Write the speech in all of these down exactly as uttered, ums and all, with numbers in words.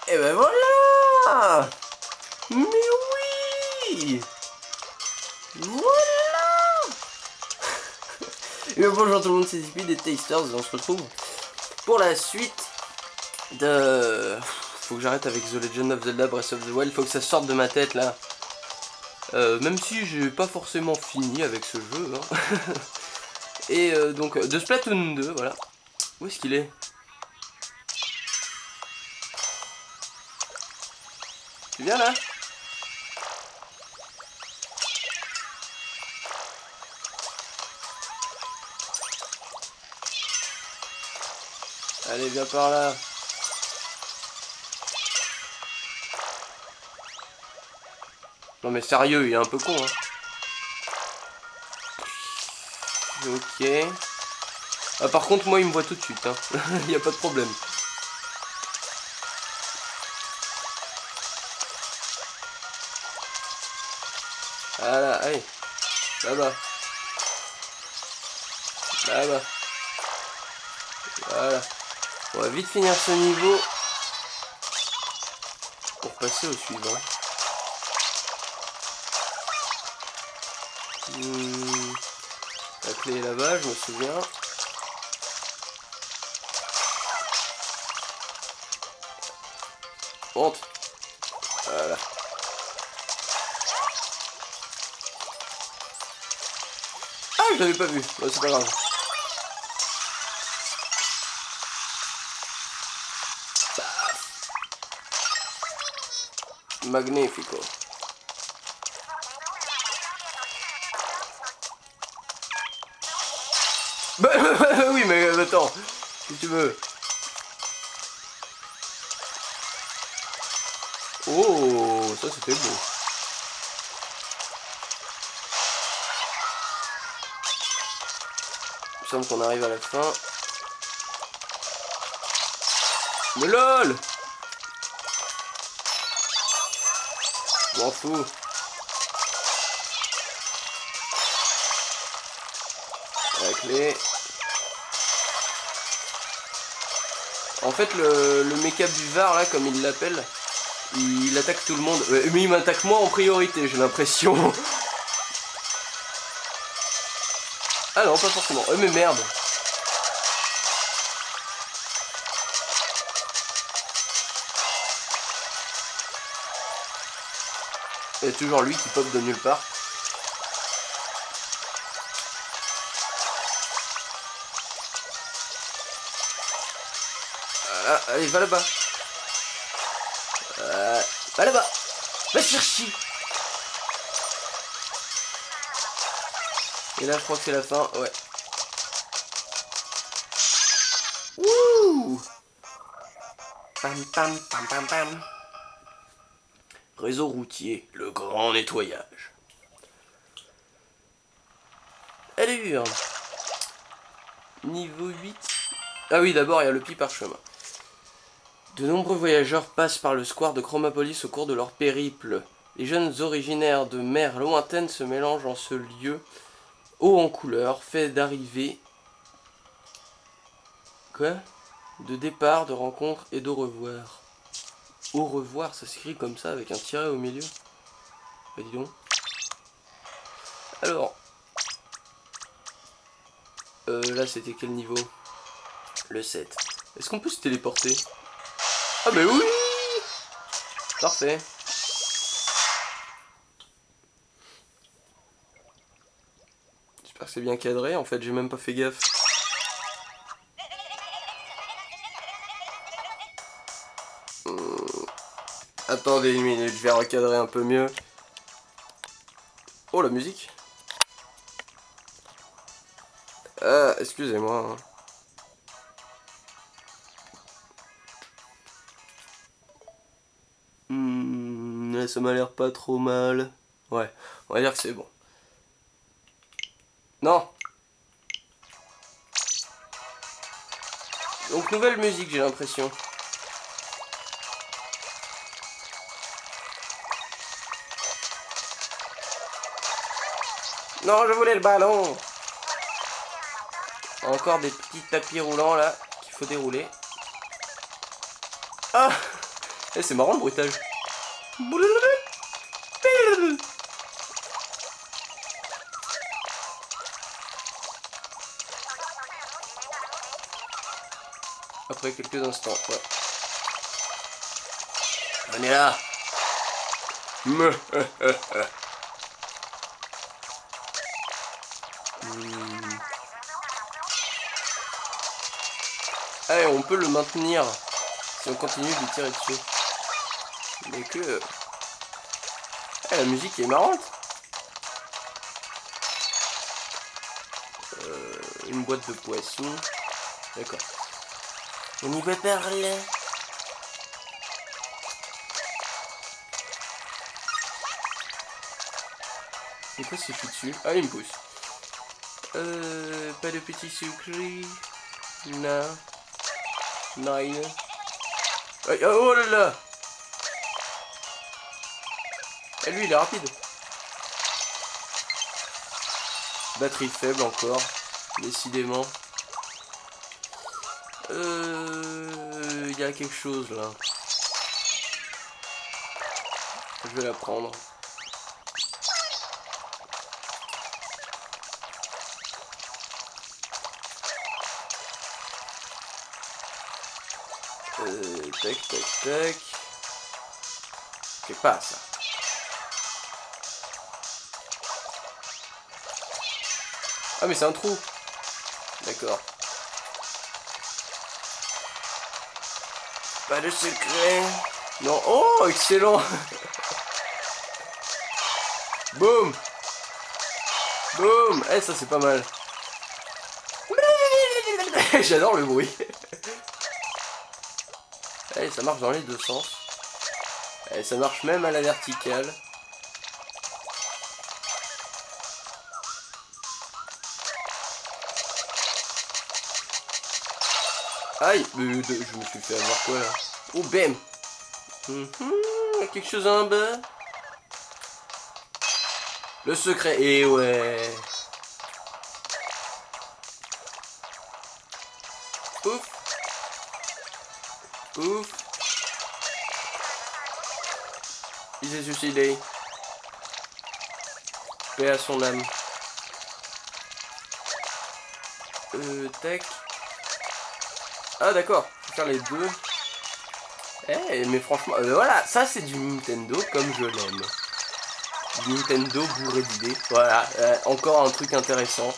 Et ben voilà. Mais oui. Voilà. Et bien bonjour tout le monde, c'est Zippy des Tasters et on se retrouve pour la suite de... Faut que j'arrête avec The Legend of Zelda Breath of the Wild, faut que ça sorte de ma tête là. Euh, même si j'ai pas forcément fini avec ce jeu. Hein. Et euh, donc de Splatoon deux, voilà. Où est-ce qu'il est? Tu viens là? Allez, viens par là. Non mais sérieux, il est un peu con, hein. Ok. Ah, par contre, moi, il me voit tout de suite, hein. Il n'y a pas de problème. Voilà, allez. Là-bas. Là-bas. Voilà. On va vite finir ce niveau pour passer au suivant. Hmm. La clé est là-bas, je me souviens. Monte. Voilà. Ah, je l'avais pas vu. Bon, c'est pas grave. Magnifico. Bah, oui, mais attends, si tu veux. Oh, ça c'était beau. Il me semble qu'on arrive à la fin. Mais lol! Je m'en fous. La clé. En fait, le, le méca buvard, là, comme il l'appelle, il attaque tout le monde. Mais il m'attaque moi en priorité, j'ai l'impression. Ah non, pas forcément. Euh, mais merde. Il y a toujours lui qui pop de nulle part. Voilà, allez, va là-bas. Euh, va là-bas. Va chercher. Et là, je crois que c'est la fin, ouais. Wouh. Pam pam pam pam pam. Réseau routier, le grand nettoyage. Allure. Niveau huit. Ah oui, d'abord, il y a le petit parchemin. De nombreux voyageurs passent par le square de Chromapolis au cours de leur périple. Les jeunes originaires de mers lointaines se mélangent en ce lieu haut en couleur, fait d'arrivée. Quoi? De départ, de rencontre et d'au revoir. Au revoir, ça s'écrit comme ça avec un tiret au milieu. Bah dis donc. Alors. Euh, là c'était quel niveau? Le sept. Est-ce qu'on peut se téléporter? Ah bah oui. Parfait. J'espère que c'est bien cadré, en fait j'ai même pas fait gaffe. Hum. Attendez une minute, je vais recadrer un peu mieux. Oh la musique. Ah, excusez-moi. Hmm, ça m'a l'air pas trop mal. Ouais, on va dire que c'est bon. Non. Donc nouvelle musique, j'ai l'impression. Non, je voulais le ballon. Encore des petits tapis roulants là qu'il faut dérouler. Ah, Eh, c'est marrant le bruitage. Après quelques instants, ouais. Venez là. Hmm. Allez, on peut le maintenir si on continue de lui tirer dessus. Mais que... Eh, la musique est marrante. Euh, une boîte de poissons. D'accord. On y va par là. C'est quoi si je suis dessus? Ah, il me pousse. Euh, pas de petit sucré. Non. Nine. Oh, oh là là. Et lui, il est rapide. Batterie faible encore. Décidément. Euh... Il y a quelque chose là. Je vais la prendre. Euh, tac, tac, tac. C'est pas ça. Ah mais c'est un trou. D'accord. Pas de secret. Non. Oh, excellent. Boum. Boum. Eh, ça c'est pas mal. J'adore le bruit. Allez, ça marche dans les deux sens. Allez, ça marche même à la verticale. Aïe, euh, je me suis fait avoir quoi là? Oh, bam. Mm-hmm, quelque chose en bas. Le secret, et ouais. Ouf. Ouf. Il s'est suicidé. Paix à son âme. Euh, tac. Ah d'accord, faut faire les deux. Eh, mais franchement, euh, voilà, ça c'est du Nintendo comme je l'aime. Du Nintendo bourré d'idées. Voilà, euh, encore un truc intéressant.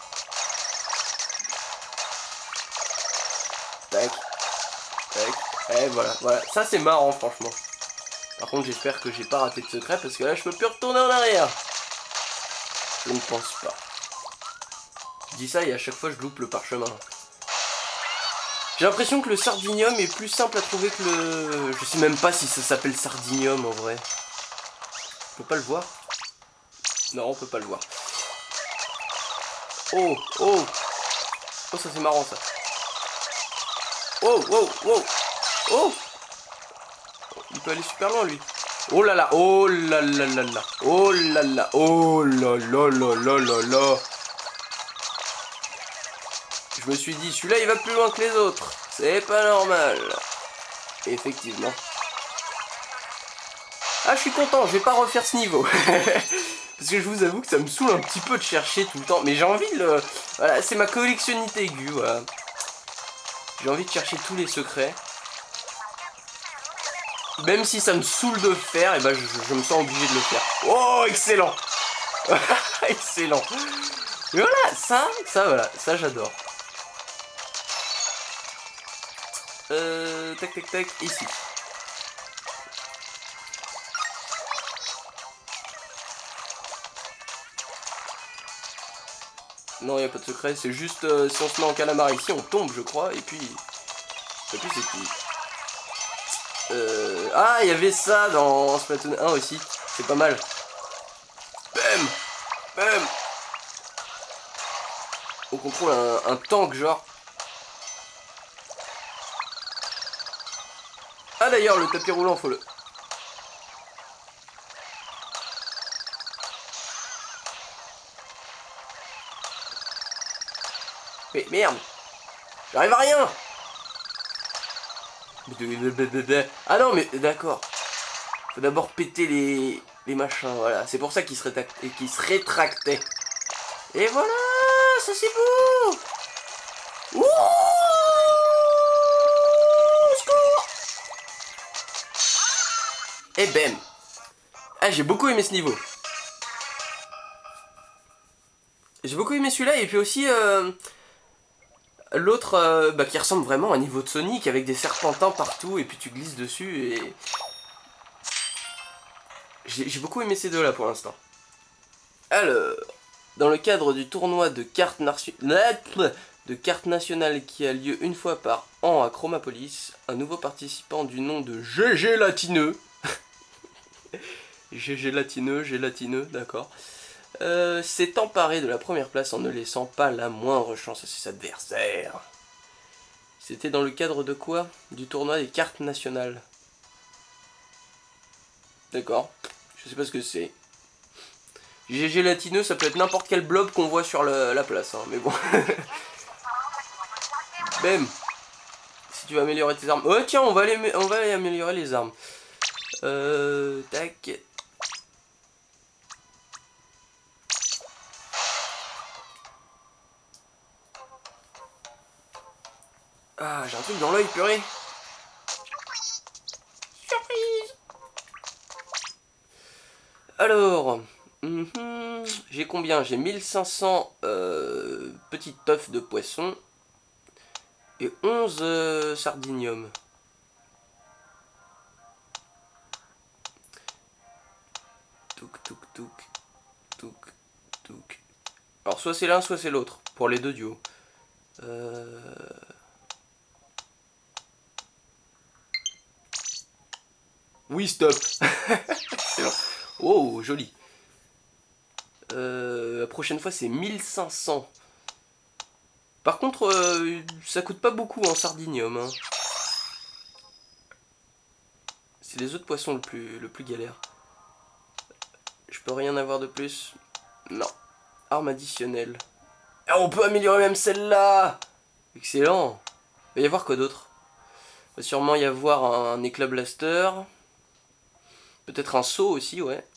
Tac. Tac. Eh, voilà, voilà. Ça c'est marrant, franchement. Par contre, j'espère que j'ai pas raté de secret parce que là, je peux plus retourner en arrière. Je ne pense pas. Je dis ça et à chaque fois, je loupe le parchemin. J'ai l'impression que le sardinium est plus simple à trouver que le... Je sais même pas si ça s'appelle sardinium en vrai. On peut pas le voir? Non, on peut pas le voir. Oh, oh. Oh, ça c'est marrant ça. Oh, oh, oh. Oh. Il peut aller super loin lui. Oh là là, oh là là là là. Oh là là, oh là là là là là là. Je me suis dit, celui-là il va plus loin que les autres. C'est pas normal. Et effectivement. Ah, je suis content, je vais pas refaire ce niveau. Parce que je vous avoue que ça me saoule un petit peu de chercher tout le temps. Mais j'ai envie de le... Voilà, c'est ma collectionnité aiguë, voilà. J'ai envie de chercher tous les secrets. Même si ça me saoule de faire, et ben je, je me sens obligé de le faire. Oh, excellent. Excellent. Et voilà, ça, ça, voilà, ça j'adore. Euh, tac, tac, tac, ici. Non, il n'y a pas de secret, c'est juste euh, si on se met en calamar ici, on tombe, je crois, et puis... Et puis c'est tout. Euh... Ah, il y avait ça dans Splatoon un aussi, c'est pas mal. Bam. Bam. On contrôle un, un tank, genre. Ah, d'ailleurs, le tapis roulant, faut le... Mais merde, j'arrive à rien. Ah non, mais d'accord. Faut d'abord péter les, les machins, voilà. C'est pour ça qu'ils se, qu se rétractaient. Et voilà, ça c'est beau. Ouh, secours. Et bam. Ah, j'ai beaucoup aimé ce niveau. J'ai beaucoup aimé celui-là, et puis aussi euh, l'autre euh, bah, qui ressemble vraiment à un niveau de Sonic, avec des serpentins partout, et puis tu glisses dessus, et... J'ai beaucoup aimé ces deux-là pour l'instant. Alors, dans le cadre du tournoi de cartes de cartes nationales qui a lieu une fois par an à Chromapolis, un nouveau participant du nom de G G Latineux, G G Latineux, Gélatineux, d'accord, euh, s'est emparé de la première place en ne laissant pas la moindre chance à ses adversaires. C'était dans le cadre de quoi? Du tournoi des cartes nationales. D'accord, je sais pas ce que c'est. G G Latineux, ça peut être n'importe quel blob qu'on voit sur le, la place, hein, mais bon. Bam. Si tu veux améliorer tes armes. Oh tiens, on va aller, on va aller améliorer les armes. Euh, tac. Ah, j'ai un truc dans l'œil, purée. Surprise. Alors, mm-hmm, j'ai combien? J'ai mille cinq cents euh, petites puffs de poisson et onze euh, sardinium. Touk touk touk touk touk. Alors soit c'est l'un, soit c'est l'autre pour les deux duos. Euh... Oui, stop. Oh, joli. Euh, la prochaine fois, c'est mille cinq cents. Par contre, euh, ça coûte pas beaucoup en sardinium. Hein. C'est les autres poissons le plus, le plus galère. Je peux rien avoir de plus? Non. Arme additionnelle. Ah, on peut améliorer même celle-là. Excellent. Il va y avoir quoi d'autre? Il va sûrement y avoir un, un éclat blaster. Peut-être un saut aussi, ouais.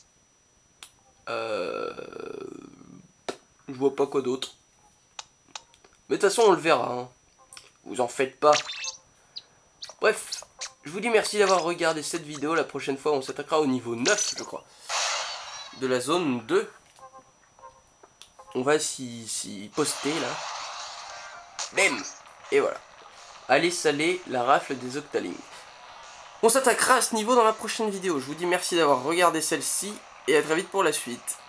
Euh... Je vois pas quoi d'autre. Mais de toute façon, on le verra. Hein. Vous en faites pas. Bref, je vous dis merci d'avoir regardé cette vidéo. La prochaine fois, on s'attaquera au niveau neuf, je crois. De la zone deux. On va s'y poster, là. Bam. Et voilà. Allez saler la rafle des Octalings. On s'attaquera à ce niveau dans la prochaine vidéo. Je vous dis merci d'avoir regardé celle-ci. Et à très vite pour la suite.